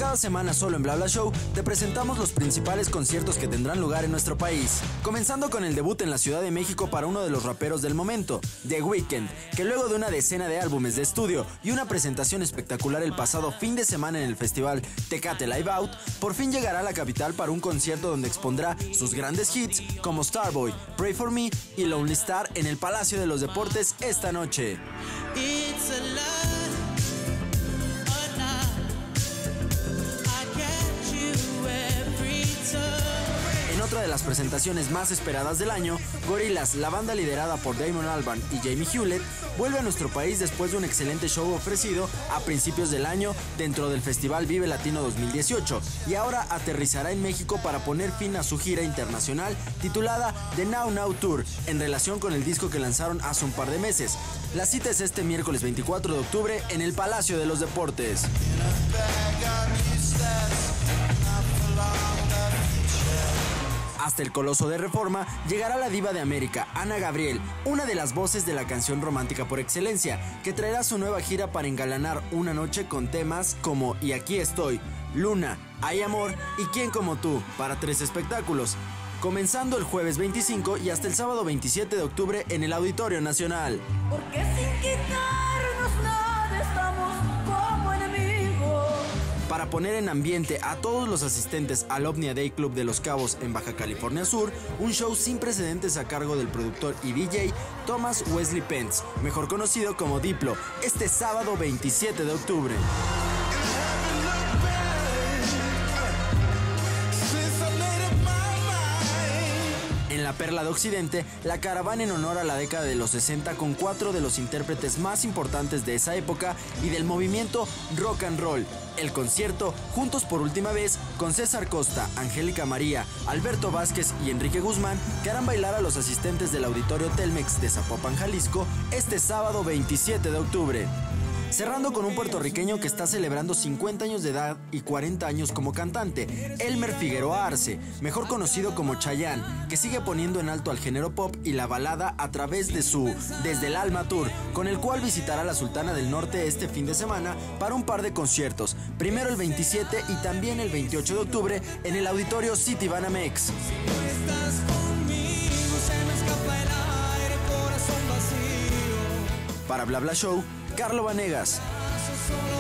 cada semana solo en BlaBla Show te presentamos los principales conciertos que tendrán lugar en nuestro país. Comenzando con el debut en la Ciudad de México para uno de los raperos del momento, The Weeknd, que luego de una decena de álbumes de estudio y una presentación espectacular el pasado fin de semana en el festival Tecate Live Out, por fin llegará a la capital para un concierto donde expondrá sus grandes hits como Starboy, Pray For Me y Lonely Star en el Palacio de los Deportes esta noche. En otra de las presentaciones más esperadas del año, Gorillaz, la banda liderada por Damon Albarn y Jamie Hewlett, vuelve a nuestro país después de un excelente show ofrecido a principios del año dentro del Festival Vive Latino 2018 y ahora aterrizará en México para poner fin a su gira internacional titulada The Now Now Tour, en relación con el disco que lanzaron hace un par de meses. La cita es este miércoles 24 de octubre en el Palacio de los Deportes. Hasta el Coloso de Reforma llegará la diva de América, Ana Gabriel, una de las voces de la canción romántica por excelencia, que traerá su nueva gira para engalanar una noche con temas como Y aquí estoy, Luna, Hay amor y ¿Quién como tú?, para 3 espectáculos, comenzando el jueves 25 y hasta el sábado 27 de octubre en el Auditorio Nacional. Porque sin quitarnos nada estamos como enemigos. Para poner en ambiente a todos los asistentes al Omnia Day Club de Los Cabos en Baja California Sur, un show sin precedentes a cargo del productor y DJ Thomas Wesley Pence, mejor conocido como Diplo, este sábado 27 de octubre. En la Perla de Occidente, la caravana en honor a la década de los 60 con 4 de los intérpretes más importantes de esa época y del movimiento rock and roll. El concierto, juntos por última vez, con César Costa, Angélica María, Alberto Vázquez y Enrique Guzmán, que harán bailar a los asistentes del Auditorio Telmex de Zapopan, Jalisco, este sábado 27 de octubre. Cerrando con un puertorriqueño que está celebrando 50 años de edad y 40 años como cantante, Elmer Figueroa Arce, mejor conocido como Chayanne, que sigue poniendo en alto al género pop y la balada a través de su Desde el Alma Tour, con el cual visitará la Sultana del Norte este fin de semana para un par de conciertos, primero el 27 y también el 28 de octubre en el Auditorio Citibanamex. Para BlaBla Show, Carlo Vanegas.